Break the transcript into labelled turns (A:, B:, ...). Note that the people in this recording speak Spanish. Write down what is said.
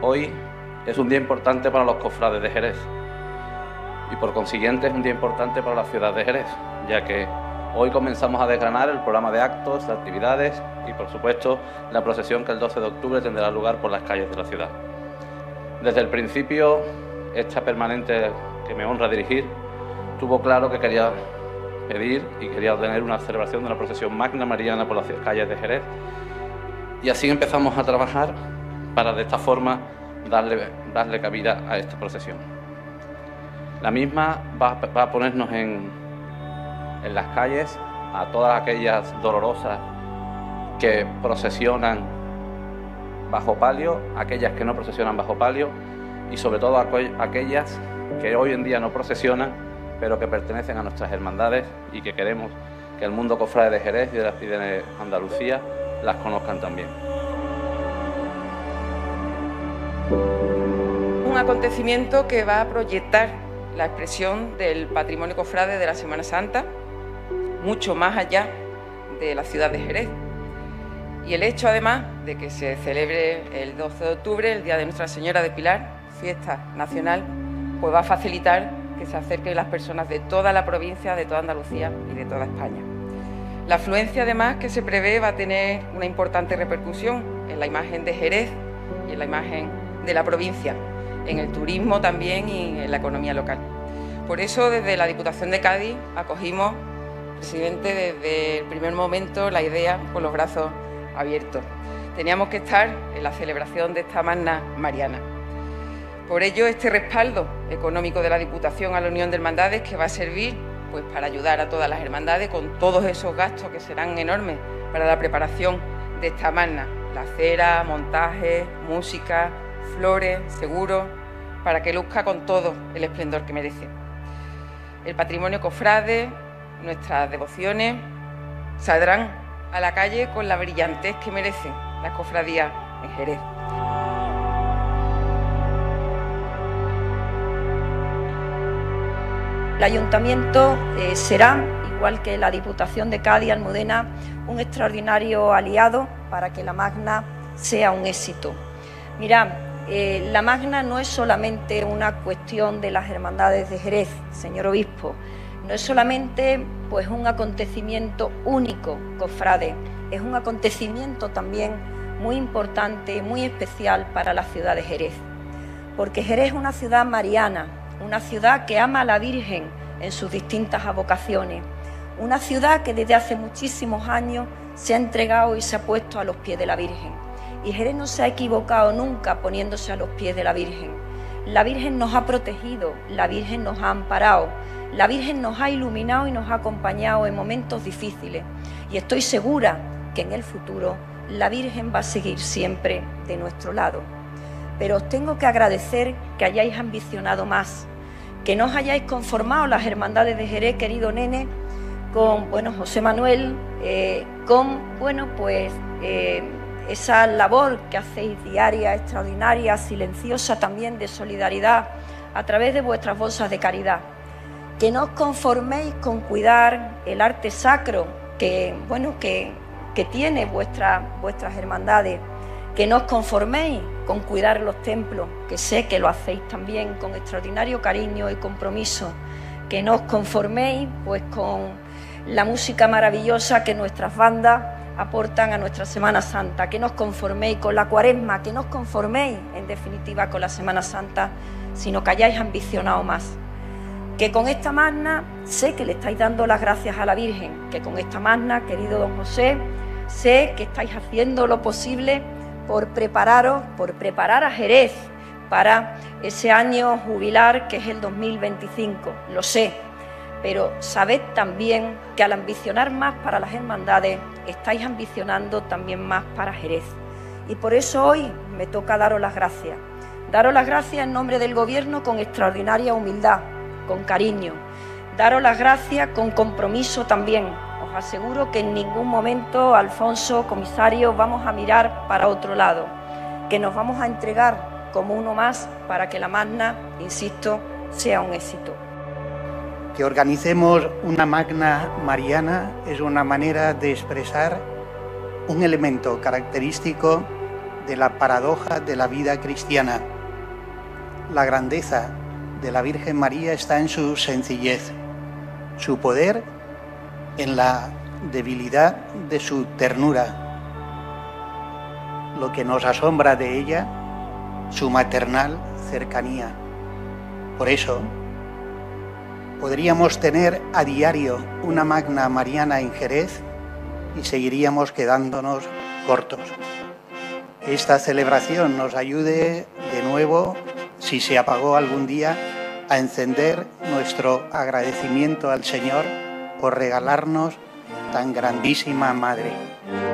A: Hoy es un día importante para los cofrades de Jerez y por consiguiente es un día importante para la ciudad de Jerez, ya que hoy comenzamos a desgranar el programa de actos, de actividades y por supuesto la procesión que el 12 de octubre tendrá lugar por las calles de la ciudad. Desde el principio, esta permanente que me honra dirigir tuvo claro que quería pedir y quería ordenar una celebración de una procesión magna mariana por las calles de Jerez, y así empezamos a trabajar para de esta forma darle cabida a esta procesión. La misma va a ponernos en las calles a todas aquellas dolorosas que procesionan bajo palio, aquellas que no procesionan bajo palio y sobre todo aquellas que hoy en día no procesionan pero que pertenecen a nuestras hermandades y que queremos que el mundo cofrade de Jerez y de Andalucía las conozcan también.
B: Un acontecimiento que va a proyectar la expresión del patrimonio cofrade de la Semana Santa mucho más allá de la ciudad de Jerez. Y el hecho, además, de que se celebre el 12 de octubre, el Día de Nuestra Señora de Pilar, fiesta nacional, pues va a facilitar que se acerquen las personas de toda la provincia, de toda Andalucía y de toda España. La afluencia, además, que se prevé va a tener una importante repercusión en la imagen de Jerez y en la imagen de la provincia, en el turismo también y en la economía local. Por eso, desde la Diputación de Cádiz acogimos, presidente, desde el primer momento la idea con los brazos abiertos. Teníamos que estar en la celebración de esta magna mariana. Por ello, este respaldo económico de la Diputación a la Unión de Hermandades, que va a servir pues para ayudar a todas las hermandades con todos esos gastos que serán enormes para la preparación de esta magna, la cera, montaje, música, flores, seguros, para que luzca con todo el esplendor que merece. El patrimonio cofrade, nuestras devociones, saldrán a la calle con la brillantez que merecen las cofradías en Jerez.
C: El Ayuntamiento será, igual que la Diputación de Cádiz, Almudena, un extraordinario aliado para que la Magna sea un éxito. Mirad, la Magna no es solamente una cuestión de las hermandades de Jerez, señor obispo, no es solamente pues un acontecimiento único, cofrade, es un acontecimiento también muy importante, muy especial para la ciudad de Jerez, porque Jerez es una ciudad mariana, una ciudad que ama a la Virgen en sus distintas advocaciones, una ciudad que desde hace muchísimos años se ha entregado y se ha puesto a los pies de la Virgen. Y Jerez no se ha equivocado nunca poniéndose a los pies de la Virgen. La Virgen nos ha protegido, la Virgen nos ha amparado, la Virgen nos ha iluminado y nos ha acompañado en momentos difíciles. Y estoy segura que en el futuro la Virgen va a seguir siempre de nuestro lado. Pero os tengo que agradecer que hayáis ambicionado más, que no os hayáis conformado las hermandades de Jerez, querido nene, con José Manuel, esa labor que hacéis diaria, extraordinaria, silenciosa también, de solidaridad a través de vuestras bolsas de caridad. Que no os conforméis con cuidar el arte sacro que tiene vuestras hermandades. Que no os conforméis con cuidar los templos, que sé que lo hacéis también con extraordinario cariño y compromiso. Que no os conforméis pues con la música maravillosa que nuestras bandas aportan a nuestra Semana Santa. Que no os conforméis con la Cuaresma, que no os conforméis en definitiva con la Semana Santa, sino que hayáis ambicionado más. Que con esta magna sé que le estáis dando las gracias a la Virgen, que con esta magna, querido don José, sé que estáis haciendo lo posible por preparar a Jerez para ese año jubilar que es el 2025, lo sé, pero sabed también que al ambicionar más para las hermandades, estáis ambicionando también más para Jerez. Y por eso hoy me toca daros las gracias en nombre del Gobierno con extraordinaria humildad, con cariño, daros las gracias con compromiso también. Os aseguro que en ningún momento, Alfonso, comisario, vamos a mirar para otro lado, que nos vamos a entregar como uno más para que la magna, insisto, sea un éxito.
D: Que organicemos una magna mariana es una manera de expresar un elemento característico de la paradoja de la vida cristiana. La grandeza de la Virgen María está en su sencillez, su poder en la debilidad de su ternura. Lo que nos asombra de ella, su maternal cercanía. Por eso, podríamos tener a diario una magna mariana en Jerez y seguiríamos quedándonos cortos. Que esta celebración nos ayude de nuevo, si se apagó algún día, a encender nuestro agradecimiento al Señor por regalarnos tan grandísima Madre.